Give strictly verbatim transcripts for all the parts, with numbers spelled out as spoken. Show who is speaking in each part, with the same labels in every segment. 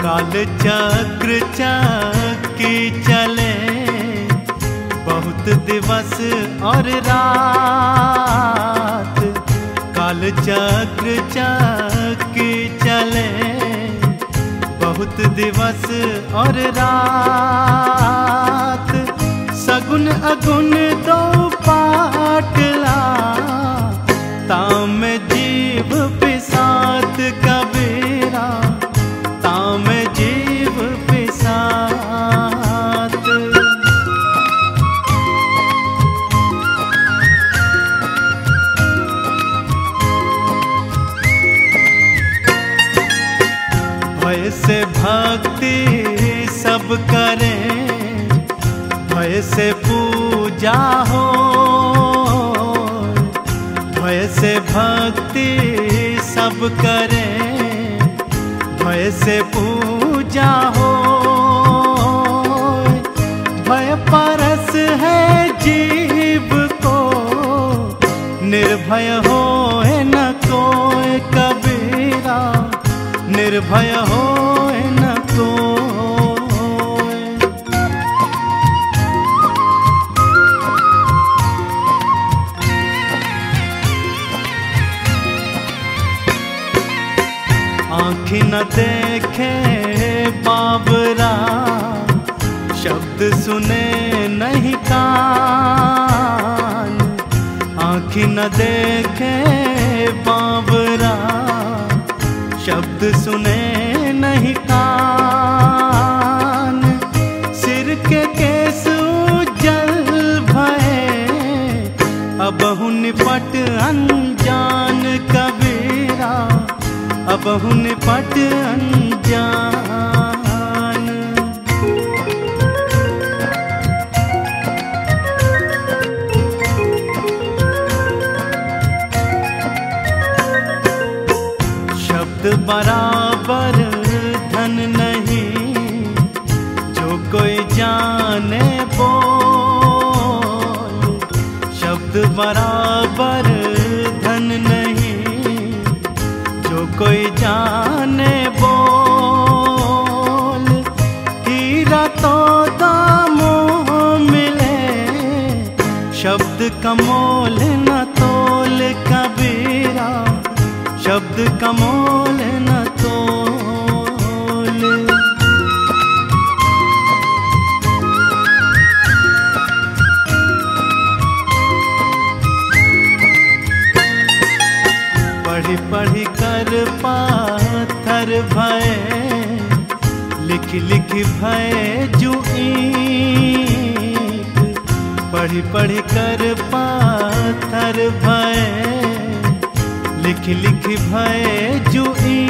Speaker 1: काल चक्र चक्की चले, बहुत दिवस और रात। काल चक्र चक्की चले, बहुत दिवस और रात। सगुन अगुन दो पाटला, ताम जीव पिसात कबीरा, ताम जीव पिसात। भय से भक्ति सब करें, भय से पूजा हो। भय से भक्ति सब करें, भय से पूजा हो। भय परस है जीव को, निर्भय हो न कोई कबीरा, निर्भय हो न कोई। आँखी न देखे बाबरा, शब्द सुने नहीं कान। आँखी न देखे बाबरा, शब्द सुने नहीं कान। सिर के केस उज्जल भये, अबहु निपट अनजान कबीरा, अबहु निपट अनजान। शब्द बराबर धन नहीं, जो कोई जाने बोल। शब्द बराबर धन नहीं, जो कोई जाने बोल। हीरा तो दामों मिले, शब्द का मोल न तोल कबीरा, शब्द का मोल न तोल। पढ़ी पढ़ी कर पाथर भय, लिख लिख भय जो ईंट। पढ़ी पढ़ी कर पाथर भय, लिख लिख भय जो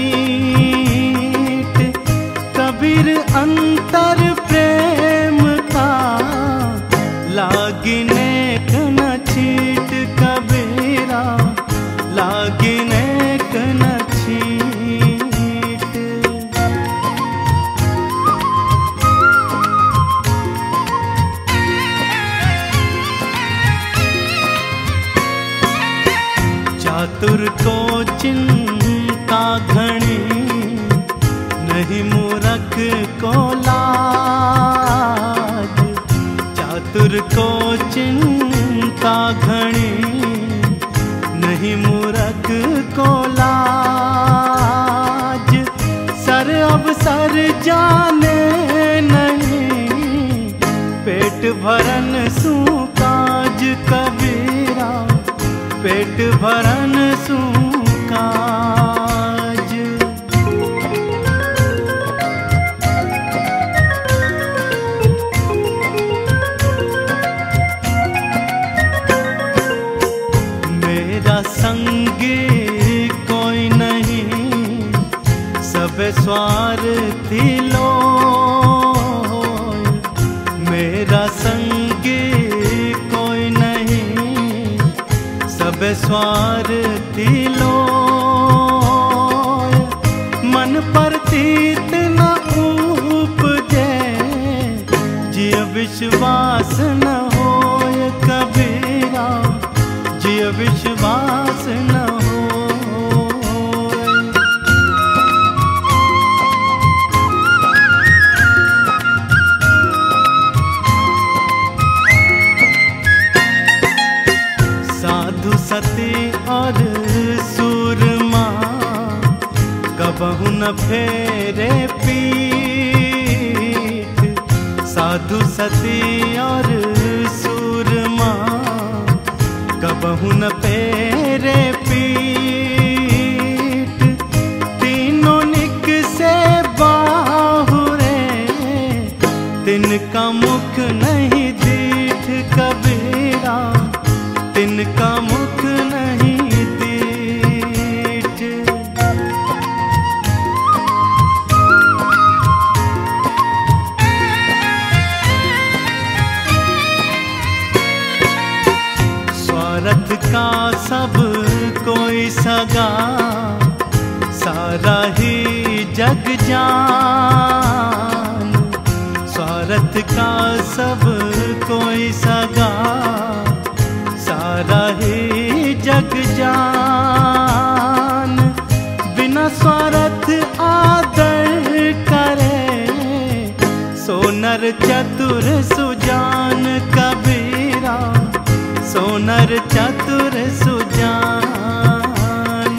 Speaker 1: ईंट। कबीर अंतर प्रेम का, लागिने न छीट कबीरा, लागिने न छीट। चातुर को चिंता घनी, नहीं मूरख को लाज। चातुर को चिंता घनी, नहीं मूरख को लाज। सर अब सर जाने नहीं, पेट भरन सू काज कबीरा, पेट भरन सू काज। मेरा संगी कोई नहीं, सब स्वार्थी लोग। मेरा संगी कोई नहीं, सब स्वार्थी लोग। मन प्रतीत न उपजे, जिय विश्वास न होय कबीरा, जिय विश्वास न होय। न फेरे पीठ, साधु सती और सूरमा कबहु न फेरे पीठ। तीनों निक से बाहुरे, तिनका मुख नहीं दीठ कबीरा, तिनका मुख नहीं दीठ। स्वार्थ का सब कोई सगा, सारा ही जग जान। स्वार्थ का सब कोई सगा, सारा ही जग जान। बिना स्वार्थ आदर करे, सोनर चतुर सुजान कबीरा, सोनर चतुर सुजान।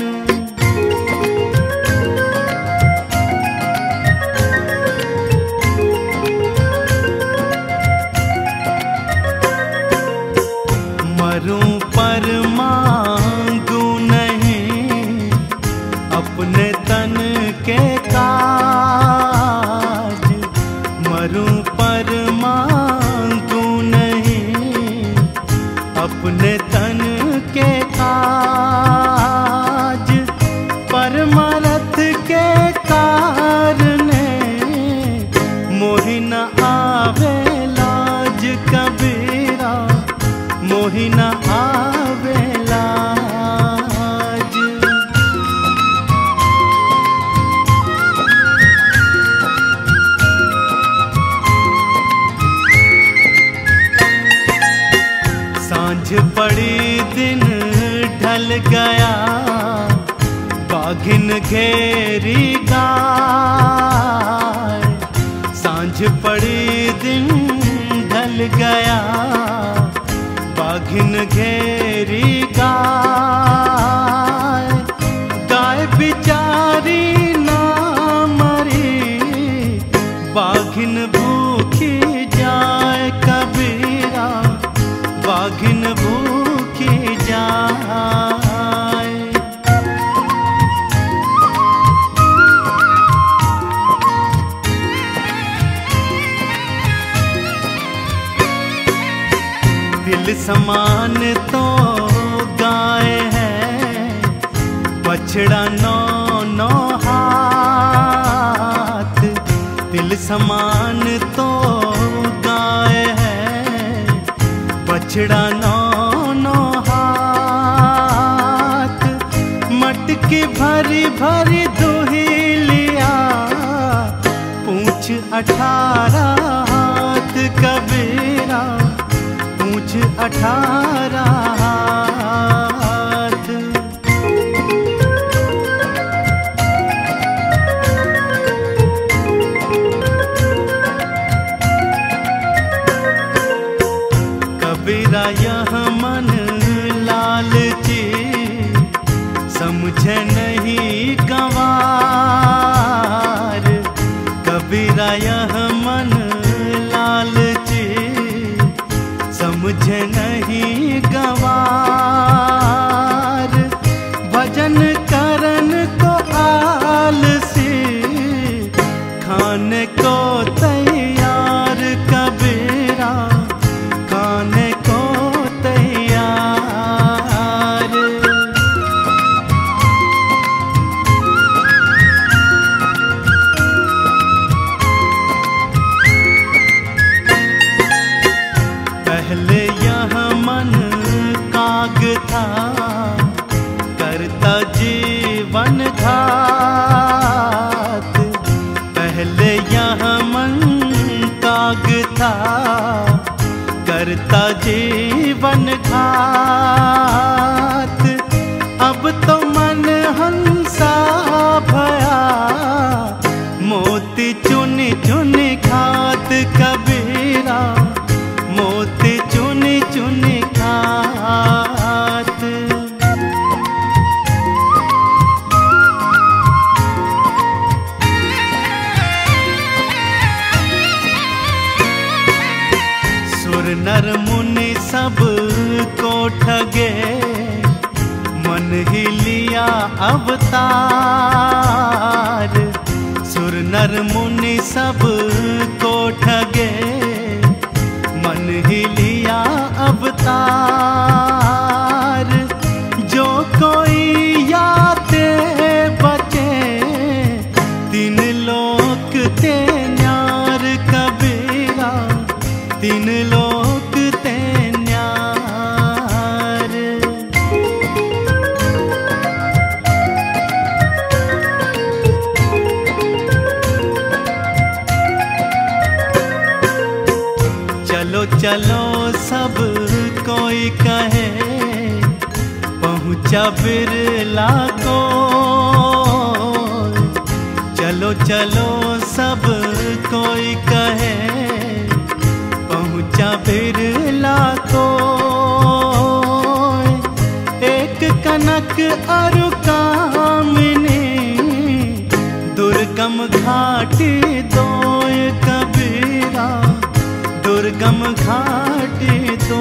Speaker 1: मरूं पर मांगू नहीं अपने तन के काज, मरूं पर मांगू नहीं अपने तन के काज। परमार्थ के कारणे मोहि न आवे लाज कबीरा, मोहि न आवे लाज। सांझ पड़ी दिन ढल गया, बाघिन घेरी गाय। सांझ पड़ी दिन ढल गया, बाघिन घेरी गाय। गाय बिचारी ना मरी, बाघिन भूखी जाए कबीरा, बाघिन भूखी जाए। दिल समान तो गाय है, बछड़ा नौ नौ हाथ। दिल समान तो गाय है, बछड़ा नौ नौ हाथ। मटकी भरी भरी दूही लिया, पूंछ अठारह हाथ कबीरा, पूंछ अठारह हाथ। कबीरा यह मन लालची, समझे नहीं गंवार। कबीरा यह मन लालची, समझे नहीं गंवार। भजन करन को आलसी, खाने को तैयार कबीरा, खाने को तैयार। पहले यह मन काग था, करता जीवन घात। पहले यह मन काग था, करता जीवन घात। अब तो मन हंसा भया, मोती चुनी चुनी खात कबीरा, मोती चुनी चुनी खात। नर मुनि सब को ठगे, मन ही लिया अवतार। सुर नर मुनि सब को ठगे, मन ही लिया अवतार। जो कोई याते बचे, तीन लोक ते न्यार कबीरा, तीन लोक ते न्यार। चलो चलो सब कोई कहे, पहुँचा बिरला को। चलो चलो सब कोई कहे, पहुँचा बिरला को। एक कनक अरु कामिनी, दुर्गम घाटी दोय कबीरा, दुर्गम घाटी दो।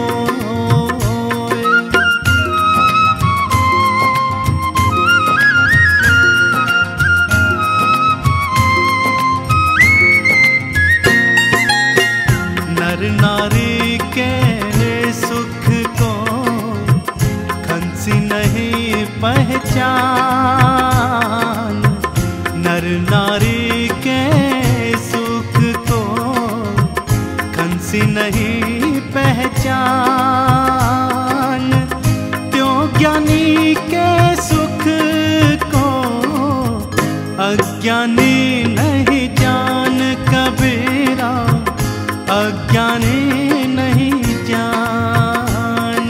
Speaker 1: नर नारी के सुख को खंसी नहीं पहचान। नर नारी के सुख को खंसी नहीं पहचान। त्यों ज्ञानी के सुख को अज्ञानी नहीं जान कबीरा, अज्ञानी नहीं जान।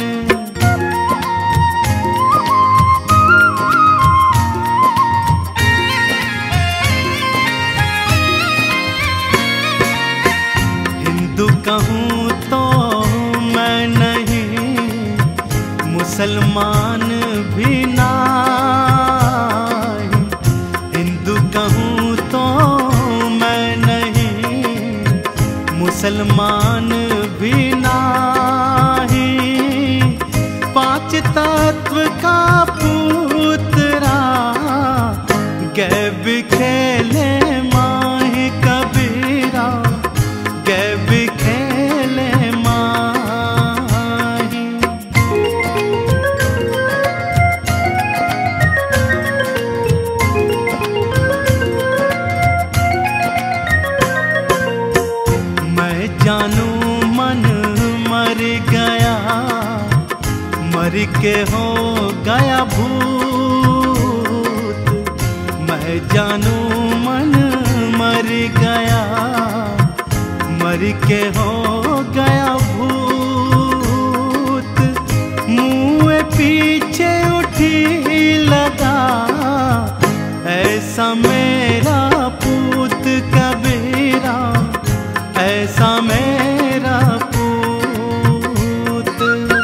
Speaker 1: हिंदू कहूँ तो मैं नहीं, मुसलमान भी नहीं। हिंदू कहूँ तो मैं नहीं, मुसलमान भी नहीं। पांच तत्व का पुत्रा, गए बिखेले माही कबीरा, गए बिखेले माही। मैं जानू मन मर गया, मर के हो गया भूत। मैं जानू मन मर गया, मर के हो गया भूत। मुँह पीछे उठी लगा, ऐसा मेरा पूत कबीरा, ऐसा मेरा पूत।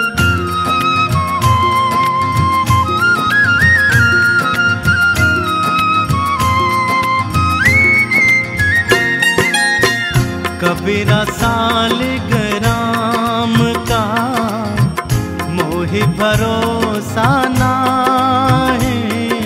Speaker 1: कबीरा सालिग्राम का मोहि भरोसा नाही।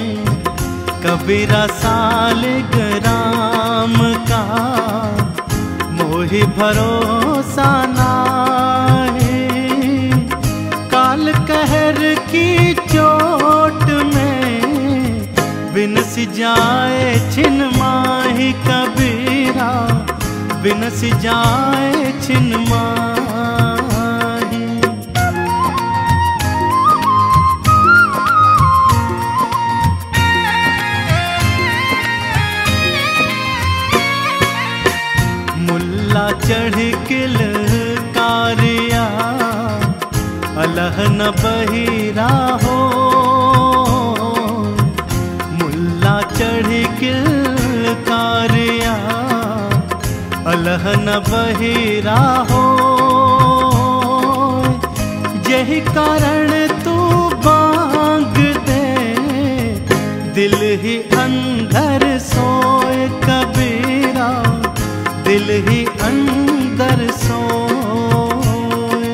Speaker 1: कबीरा सालिग्राम का मोहि भरोसा नाही। काल कहर की चोट में बिनस जाए छिन माही कबीरा, बिनस जाए छिन माही। मुल्ला चढ़ किल कारिया, अलह न बहिरा हो। मुल्ला चढ़ किल कारिया, अलह न बहिरा हो। यही कारण तू बांग दे, दिल ही अंदर सोए कबीरा, दिल ही अंदर सोए।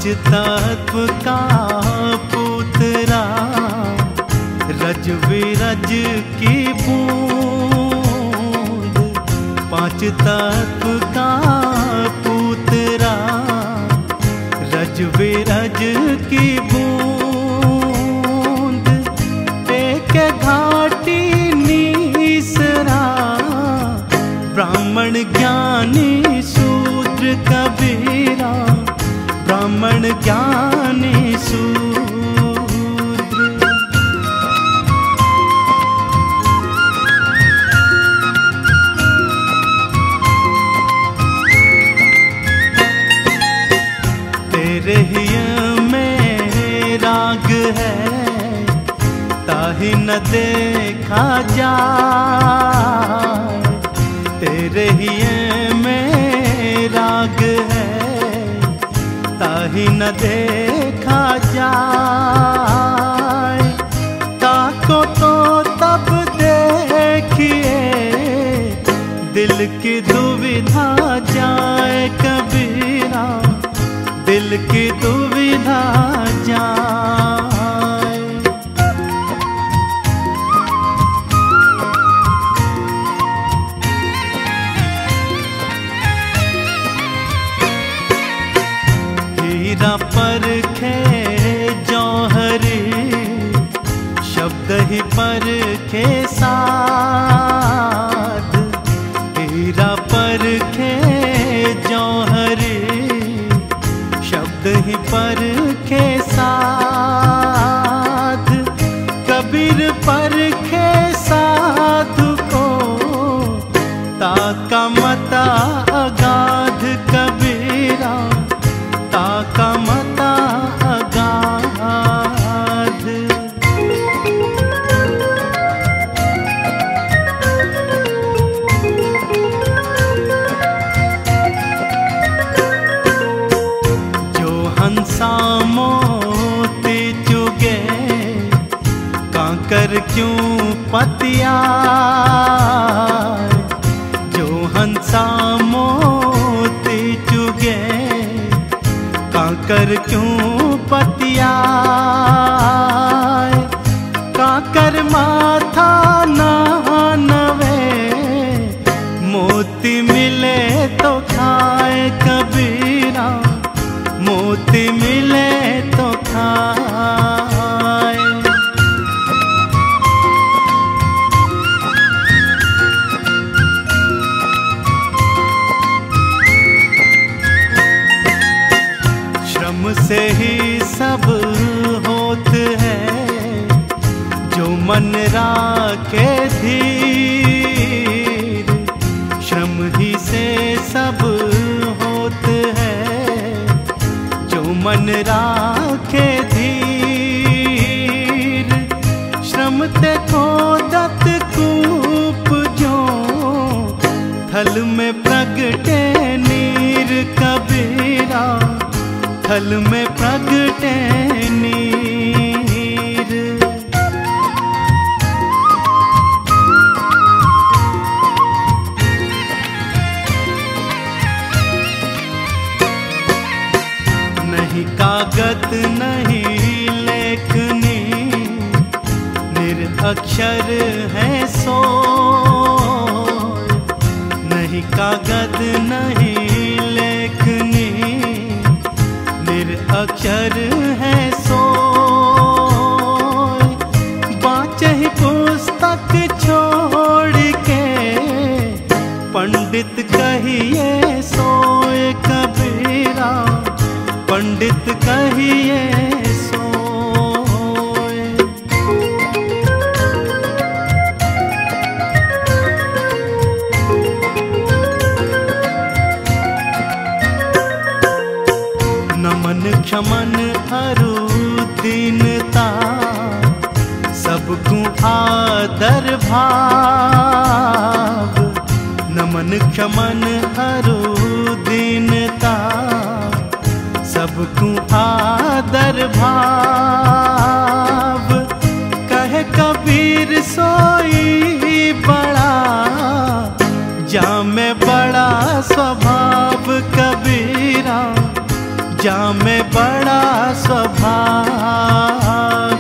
Speaker 1: पांच तत्व का पुतरा, रज विरज की बूंद। पांच तत्व का पुतरा, रज विरज की बूंद। एक घाटी नीसरा, ब्राह्मण ज्ञानी शूद्र कबीरा, ब्राह्मण ज्ञानी शूद्र। तेरे ही में राग है, ताहि न देखा जाए। तेरे ही में राग है, ताहि न देखा जाए। ताको तो तब देखिए, दिल की दुविधा जाए कबीरा, दिल की दुविधा जाए। हीरा परखे जौहरी, शब्द ही परखे साध। हीरा परखे जौहरी, शब्द ही परखे साध। कबीर परखे साधु को, ताका मता अगाध कबीरा, ताका मता अगाध। जो हंसा मोती चुगे, कांकर क्यों पतिया। जो हंसा मोती चुगे, कांकर क्यों पतिया। कांकर माथा ना नवे, मोती मिले तो खाए कबीरा, मोती मिले तो खाए। श्रम से ही सब होत है, जो मन राखे धीर। श्रम ही से सब होत है, जो मन राखे धीर। श्रम ते खोदत कूप जो, थल में प्रगटे नीर कबीरा, थल में प्रगटे नीर। नहीं कागज नहीं लेखनी, निरअक्षर है सोय। नहीं कागज नहीं लेखनी, निरअक्षर है सोय। बाँचे ही पुस्तक छोड़ के, पंडित कहिए सोए कबीरा, पंडित कहिए सोए। नमन क्षमन अरु दीनता, सबको आदर भाव। नमन क्षमन अरु दीनता, सबको आदर भाव। कहे कबीर सोई बड़ा, जा में बड़ा स्वभाव कबीरा, जामे बड़ा स्वभाव।